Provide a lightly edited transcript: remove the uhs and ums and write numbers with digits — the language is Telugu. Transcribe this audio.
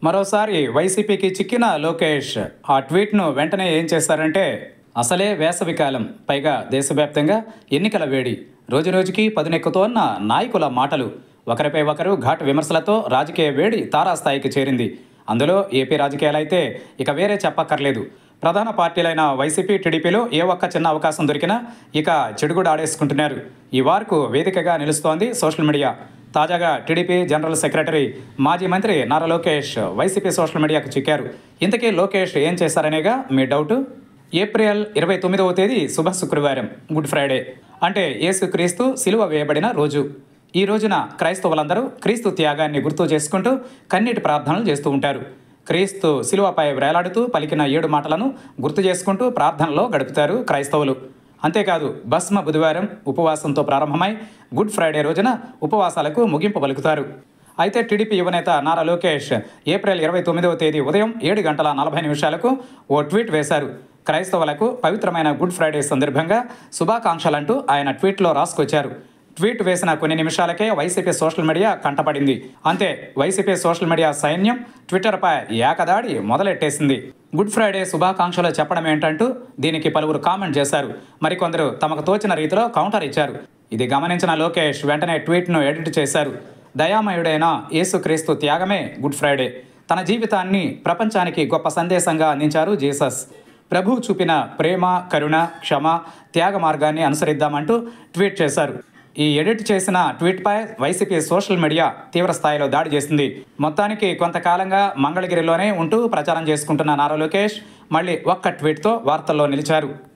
మరోసారి వైసీపీకి చిక్కిన లోకేష్ ఆ ట్వీట్ను వెంటనే ఏం చేశారంటే, అసలే వేసవికాలం, పైగా దేశవ్యాప్తంగా ఎన్నికల వేడి, రోజురోజుకి పదునెక్కుతోన్న నాయకుల మాటలు, ఒకరిపై ఒకరు ఘాటు విమర్శలతో రాజకీయ వేడి తారాస్థాయికి చేరింది. అందులో ఏపీ రాజకీయాలైతే ఇక వేరే చెప్పక్కర్లేదు. ప్రధాన పార్టీలైన వైసీపీ, టీడీపీలో ఏ ఒక్క చిన్న అవకాశం దొరికినా ఇక చెడుగుడు ఆడేసుకుంటున్నారు. ఈ వార్కు వేదికగా నిలుస్తోంది సోషల్ మీడియా. తాజాగా టీడీపీ జనరల్ సెక్రటరీ, మాజీ మంత్రి నారా లోకేష్ వైసీపీ సోషల్ మీడియాకు చిక్కారు. ఇంతకీ లోకేష్ ఏం చేశారనేగా మీ డౌటు. ఏప్రిల్ 29వ తేదీ శుభ శుక్రవారం, గుడ్ ఫ్రైడే, అంటే యేసుక్రీస్తు సిలువ వేయబడిన రోజు. ఈ రోజున క్రైస్తవులందరూ క్రీస్తు త్యాగాన్ని గుర్తు చేసుకుంటూ కన్నీటి ప్రార్థనలు చేస్తూ ఉంటారు. క్రీస్తు సిలువపై వేలాడుతూ పలికిన 7 మాటలను గుర్తు చేసుకుంటూ ప్రార్థనలో గడుపుతారు క్రైస్తవులు. అంతేకాదు, భస్మ బుధవారం ఉపవాసంతో ప్రారంభమై గుడ్ ఫ్రైడే రోజున ఉపవాసాలకు ముగింపు పలుకుతారు. అయితే టీడీపీ యువనేత నారా లోకేష్ ఏప్రిల్ 29వ తేదీ ఉదయం 7:40 ఓ ట్వీట్ వేశారు. క్రైస్తవులకు పవిత్రమైన గుడ్ ఫ్రైడే సందర్భంగా శుభాకాంక్షలంటూ ఆయన ట్వీట్లో రాసుకొచ్చారు. ట్వీట్ వేసిన కొన్ని నిమిషాలకే వైసీపీ సోషల్ మీడియా కంటపడింది. అంతే, వైసీపీ సోషల్ మీడియా సైన్యం ట్విట్టర్పై ఏకదాడి మొదలెట్టేసింది. గుడ్ ఫ్రైడే శుభాకాంక్షలు చెప్పడం ఏంటంటూ దీనికి పలువురు కామెంట్ చేశారు. మరికొందరు తమకు తోచిన రీతిలో కౌంటర్ ఇచ్చారు. ఇది గమనించిన లోకేష్ వెంటనే ట్వీట్ను ఎడిట్ చేశారు. దయామయుడైన యేసుక్రీస్తు త్యాగమే గుడ్ ఫ్రైడే. తన జీవితాన్ని ప్రపంచానికి గొప్ప సందేశంగా అందించారు జీసస్. ప్రభువు చూపిన ప్రేమ, కరుణ, క్షమ, త్యాగ మార్గాన్ని అనుసరిద్దామంటూ ట్వీట్ చేశారు. ఈ ఎడిట్ చేసిన ట్వీట్పై వైసీపీ సోషల్ మీడియా తీవ్ర స్థాయిలో దాడి చేసింది. మొత్తానికి కొంతకాలంగా మంగళగిరిలోనే ఉంటూ ప్రచారం చేసుకుంటున్న నారా లోకేష్ మళ్ళీ ఒక్క ట్వీట్తో వార్తల్లో నిలిచారు.